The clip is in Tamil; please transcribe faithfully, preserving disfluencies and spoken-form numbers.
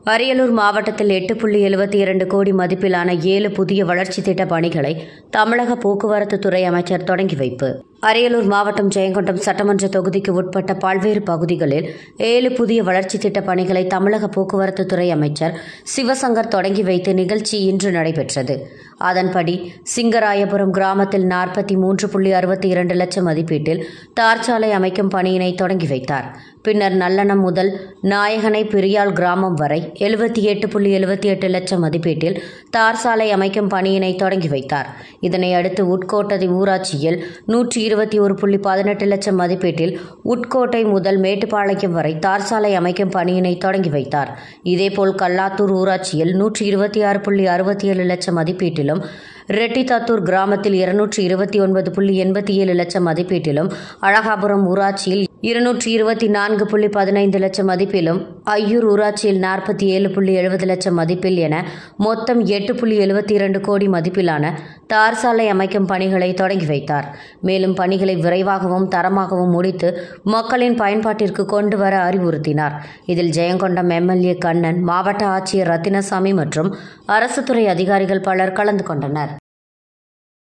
அரியலூர் மாவட்டத்தில் எட்டு புள்ளி எழுபத்தி இரண்டு கோடி மதிப்பிலான ஏழு புதிய வளர்ச்சி திட்ட பணிகளை தமிழக போக்குவரத்து துறை அமைச்சர் தொடங்கி வைப்பு. அரியலூர் மாவட்டம் ஜெயங்கொண்டம் சட்டமன்ற தொகுதிக்கு உட்பட்ட பல்வேறு பகுதிகளில் ஏழு புதிய வளர்ச்சி திட்ட பணிகளை தமிழக போக்குவரத்து துறை அமைச்சர் சிவசங்கர் தொடங்கி வைத்து நிகழ்ச்சி இன்று நடைபெற்றது. அதன்படி சிங்கராயபுரம் கிராமத்தில் நாற்பத்தி மூன்று புள்ளி அறுபத்தி இரண்டு லட்சம் மதிப்பீட்டில் தார் சாலை அமைக்கும் பணியினை தொடங்கி வைத்தார். பின்னர் நல்லனம் முதல் நாயகனை பெரியாள் கிராமம் வரை எழுபத்தி எட்டு புள்ளி எழுபத்தி எட்டு லட்சம் மதிப்பீட்டில் தார் சாலை அமைக்கும் பணியினை தொடங்கி வைத்தார். இதனையடுத்து உட்கோட்டை ஊராட்சியில் நூற்றி இருபத்தி ஒரு புள்ளி பதினெட்டு லட்சம் மதிப்பீட்டில் உட்கோட்டை முதல் மேட்டுப்பாளையம் வரை தார் சாலை அமைக்கும் பணியினை தொடங்கி வைத்தார். இதேபோல் கல்லாத்தூர் ஊராட்சியில் நூற்றி இருபத்தி ஆறு புள்ளி அறுபத்தி ஏழு லட்சம் மதிப்பீட்டிலும், ரெட்டித்தாத்தூர் கிராமத்தில் இருநூற்றி இருபத்தி ஒன்பது புள்ளி எண்பத்தி ஏழு லட்சம் மதிப்பீட்டிலும், அழகாபுரம் ஊராட்சியில் இருநூற்றி இருபத்தி நான்கு புள்ளி பதினைந்து லட்சம் மதிப்பிலும், ஐயூர் ஊராட்சியில் நாற்பத்தி ஏழு புள்ளி எழுபது லட்சம் மதிப்பில் என மொத்தம் எட்டு புள்ளி எழுபத்தி இரண்டு கோடி மதிப்பிலான தார் சாலை அமைக்கும் பணிகளை தொடங்கி வைத்தார். மேலும் பணிகளை விரைவாகவும் தரமாகவும் முடித்து மக்களின் பயன்பாட்டிற்கு கொண்டு வர அறிவுறுத்தினார். இதில் ஜெயங்கொண்டம் எம்எல்ஏ கண்ணன், மாவட்ட ஆட்சியர் ரத்தினசாமி மற்றும் அரசு துறை அதிகாரிகள் பலர் கலந்து கொண்டனர்.